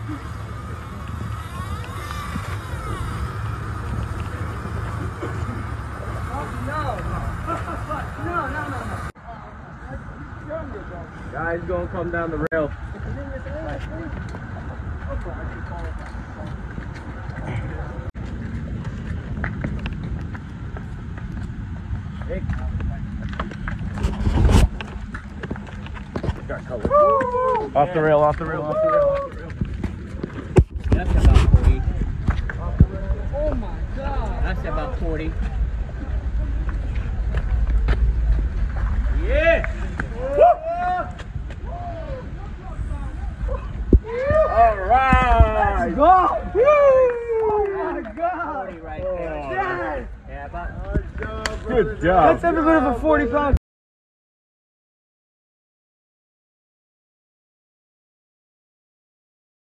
Guys, gonna come down the rail. Hey. Got color. Off the rail, off the rail, off the rail, off the rail. That's about 40. Oh my God. That's about 40. Yeah! All right! Go! Oh my God! 40 right there. Yes! Yeah, about. Good job. That's every bit of a 40-pound